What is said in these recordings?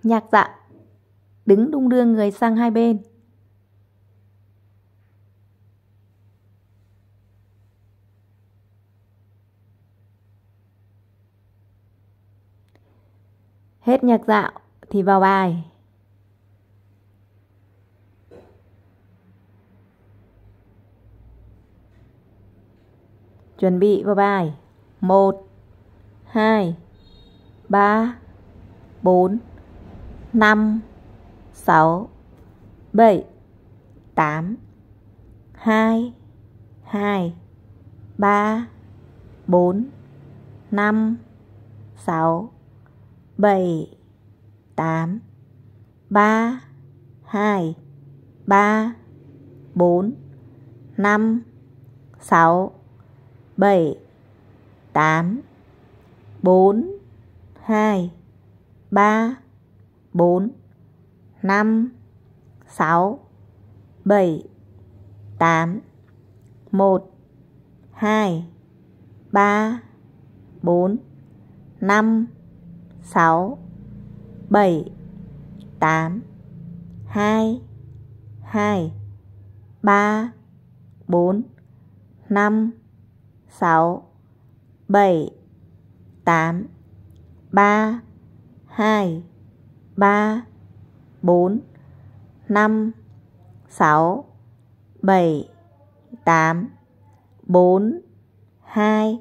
Nhạc dạo, đứng đung đưa người sang hai bên. Hết nhạc dạo thì vào bài. Chuẩn bị vào bài. 1, 2, 3, 4, 5, 6, 7, 8, 2, 2, 3, 4, 5, 6, 7, 8, 3, 2, 3, 4, 5, 6, 7, 8, 4, 2, 3, 4, 5, 6, 7, 8, 1, 2, 3, 4, 5, 6, 7, 8, 2, 2, 3, 4, 5, 6, 7, 8, 3, 2, 3, 4, 5, 6, 7, 8, 4, 2,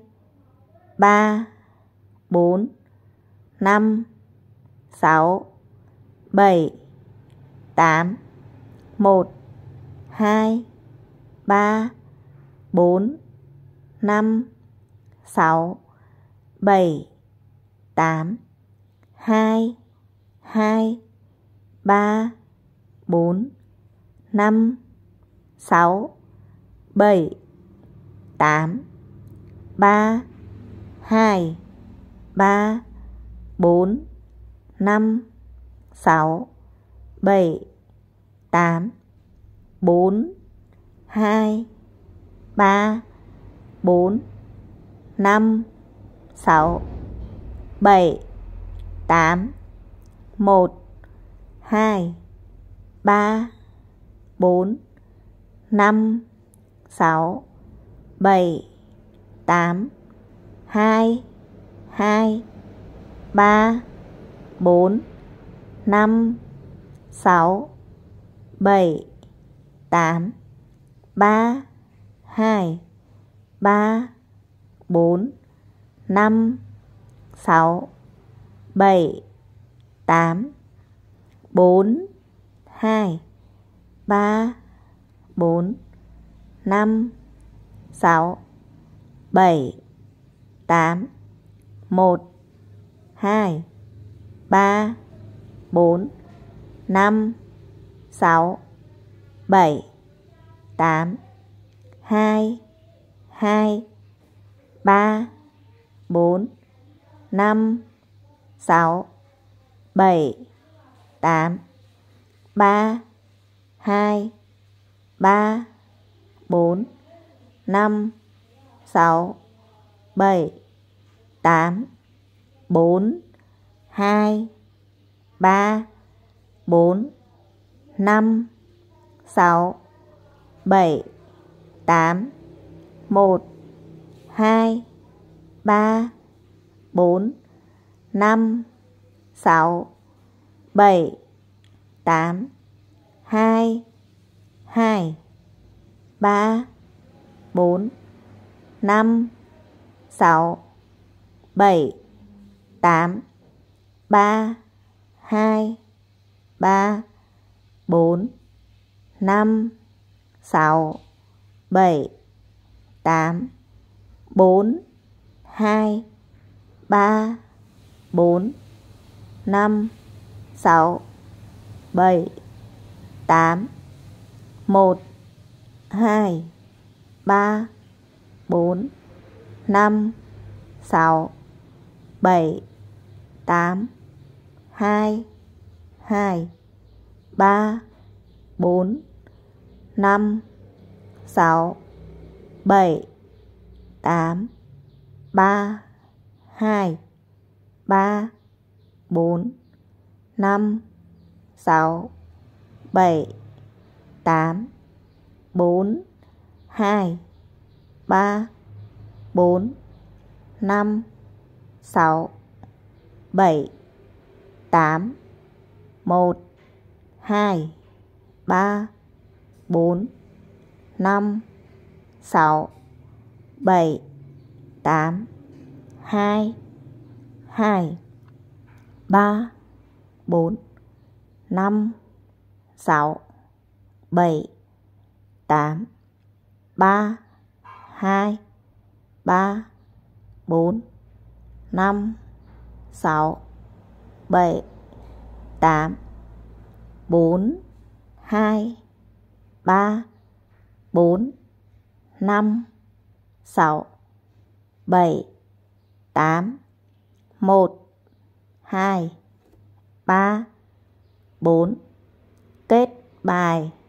3, 4, 5, 6, 7, 8, 1, 2, 3, 4, 5, 6, 7, 8, 2, 2, 3, 4, 5, 6, 7, 8, 3, 2, 3, 4, 5, 6, 7, 8, 4, 2, 3, 4, 5, 6, 7, 8, 1, 2, 3, 4, 5, 6, 7, 8, 2, 2, 3, 4, 5, 6, 7, 8, 3, 2, 3, 4, 5, 6, 7, 8, 4, 2, 3, 4, 5, 6, 7, 8, 1, 2, 3, 4, 5, 6, 7, 8, 2, 2, 3, 4, 5, 6, 7, 8, 3, 2, 3, 4, 5, 6, 7, 8, 4, 2, 3, 4, 5, 6, 7, 8, 1, 2, 3, 4, 5, 6, 7, 8, 2, 2, 3, 4, 5, 6, 7, 8, 3, 2, 3, 4, 5, 6, 7, 8, 4, 2, 3, 4, 5, 6, 7, 8, 1, 2, 3, 4, 5, 6, 7, 8, 2, 2, 3, 4, 5, 6, 7, 8, 3, 2, 3, 4, 5, 6, 7, 8, 4, 2, 3, 4, 5, 6, 7, 8, 1, 2, 3, 4, 5, 6, 7, 8, 2, 2, 3, 4, 5, 6, 7, 8, 3, 2, 3, 4, 5, 6, 7, 8, 4, 2, 3, 4, 5, 6, 7, 8, 1, 2, 3, 4. Kết bài.